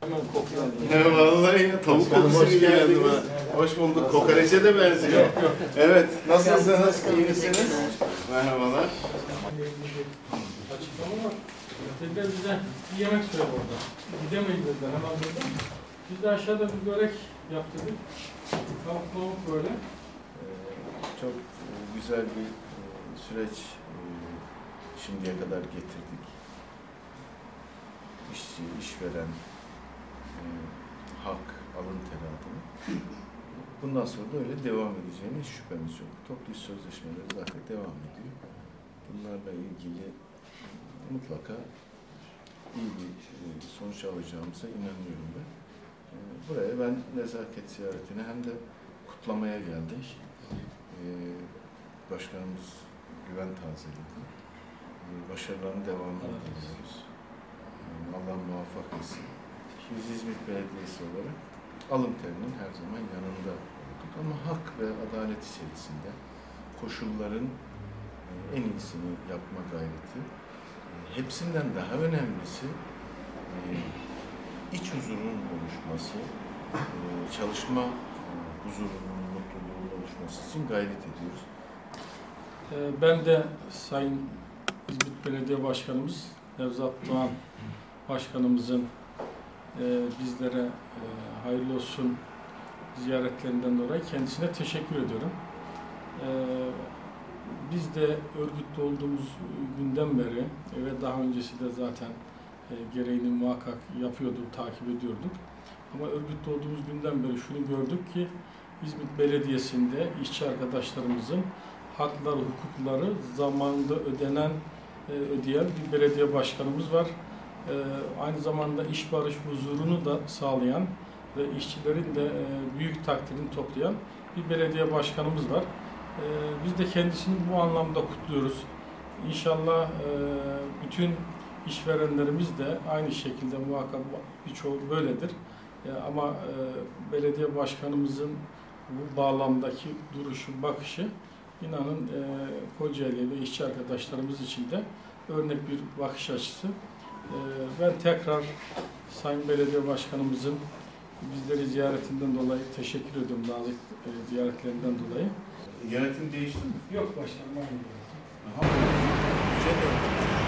Hemen kokuyor. Vallahi ya, tavuk kokusu gibi geldi bana. Hoş bulduk. Kokoreçe de benziyor. Evet. Nasılsınız? İyi misiniz? Merhabalar. Açıklama var. Dediler bize bir yemek söyle orada. Gidemeyiz dediler hemen burada. Biz de aşağıda bir börek yaptırdık. Tavuk böyle. Çok güzel bir süreç şimdiye kadar getirdik. İşçi, işveren, hak, alın teri adına. Bundan sonra da öyle devam edeceğine hiç şüphemiz yok. Toplu iş sözleşmeleri zaten devam ediyor. Bunlarla ilgili mutlaka iyi bir sonuç alacağımıza inanıyorum ben. Buraya ben nezaket ziyaretine hem de kutlamaya geldim. Başkanımız güven tazeledi. Başarılarının devamını diliyoruz. Allah muvaffak etsin. Biz İzmit Belediyesi olarak alın terinin her zaman yanında olduk. Ama hak ve adalet içerisinde koşulların en iyisini yapma gayreti. Hepsinden daha önemlisi iç huzurun oluşması, çalışma huzurunun, mutluluğun oluşması için gayret ediyoruz. Ben de Sayın İzmit Belediye Başkanımız Nevzat Doğan Başkanımızın bizlere hayırlı olsun ziyaretlerinden dolayı kendisine teşekkür ediyorum. Biz de örgütlü olduğumuz günden beri ve daha öncesi de zaten gereğini muhakkak yapıyorduk, takip ediyorduk. Ama örgütlü olduğumuz günden beri şunu gördük ki İzmit Belediyesi'nde işçi arkadaşlarımızın hakları, hukukları zamanında ödeyen bir belediye başkanımız var. Aynı zamanda iş barış huzurunu da sağlayan ve işçilerin de büyük takdirini toplayan bir belediye başkanımız var. Biz de kendisini bu anlamda kutluyoruz. İnşallah bütün işverenlerimiz de aynı şekilde muhakkak birçoğu böyledir. Ama belediye başkanımızın bu bağlamdaki duruşu, bakışı inanın Kocaeli ve işçi arkadaşlarımız için de örnek bir bakış açısı. Ben tekrar Sayın Belediye Başkanımızın bizleri ziyaretinden dolayı teşekkür ediyorum, nazik ziyaretlerinden dolayı. Yönetim değişti mi? Yok başkanım, aynı. Aha.